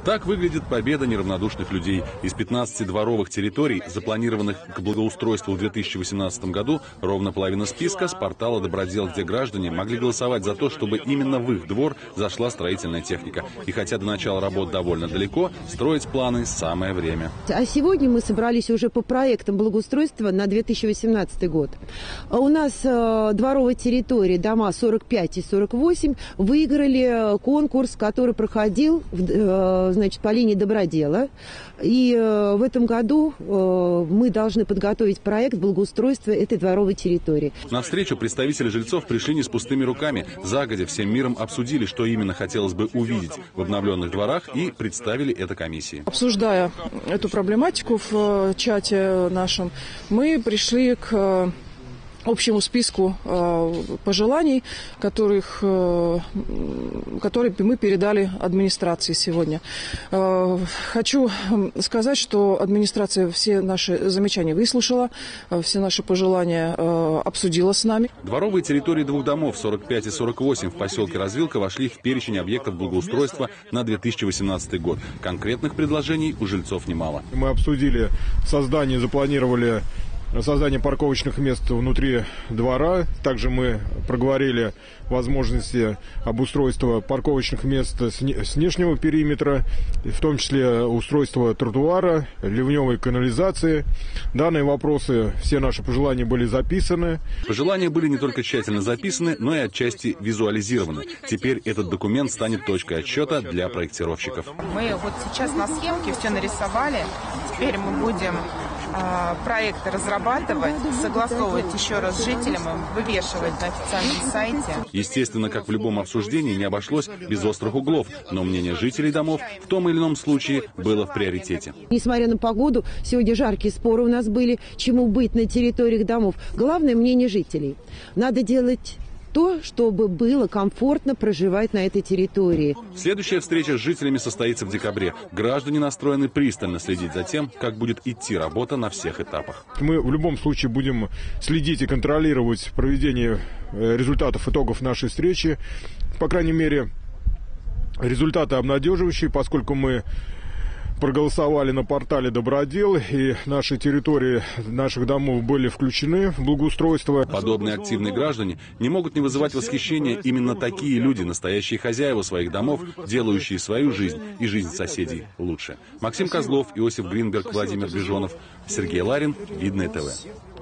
Так выглядит победа неравнодушных людей. Из 15 дворовых территорий, запланированных к благоустройству в 2018 году, ровно половина списка с портала «Добродел», где граждане могли голосовать за то, чтобы именно в их двор зашла строительная техника. И хотя до начала работ довольно далеко, строить планы самое время. А сегодня мы собрались уже по проектам благоустройства на 2018 год. У нас дворовые территории, дома 45 и 48, выиграли конкурс, который проходил по линии Добродела. И в этом году мы должны подготовить проект благоустройства этой дворовой территории. На встречу представители жильцов пришли не с пустыми руками. Загодя всем миром обсудили, что именно хотелось бы увидеть в обновленных дворах, и представили это комиссии. Обсуждая эту проблематику в чате нашем, мы пришли к общему списку пожеланий, которые мы передали администрации сегодня. Хочу сказать, что администрация все наши замечания выслушала, все наши пожелания обсудила с нами. Дворовые территории двух домов 45 и 48 в поселке Развилка вошли в перечень объектов благоустройства на 2018 год. Конкретных предложений у жильцов немало. Мы обсудили запланировали создание парковочных мест внутри двора. Также мы проговорили возможности обустройства парковочных мест с внешнего периметра, в том числе устройство тротуара, ливневой канализации. Данные вопросы, все наши пожелания были записаны. Пожелания были не только тщательно записаны, но и отчасти визуализированы. Теперь этот документ станет точкой отсчета для проектировщиков. Мы вот сейчас на схемке все нарисовали. Теперь мы будем проекты разрабатывать, согласовывать еще раз с жителям и вывешивать на официальном сайте. Естественно, как в любом обсуждении, не обошлось без острых углов, но мнение жителей домов в том или ином случае было в приоритете. Несмотря на погоду, сегодня жаркие споры у нас были, чему быть на территориях домов. Главное мнение жителей. Надо делать то, чтобы было комфортно проживать на этой территории. Следующая встреча с жителями состоится в декабре. Граждане настроены пристально следить за тем, как будет идти работа на всех этапах. Мы в любом случае будем следить и контролировать проведение результатов, итогов нашей встречи. По крайней мере, результаты обнадеживающие, поскольку мы проголосовали на портале «Добродел», и наши территории наших домов были включены в благоустройство. Подобные активные граждане не могут не вызывать восхищения. Именно такие люди, настоящие хозяева своих домов, делающие свою жизнь и жизнь соседей лучше. Максим Козлов, Иосиф Гринберг, Владимир Бежонов, Сергей Ларин, Видное ТВ.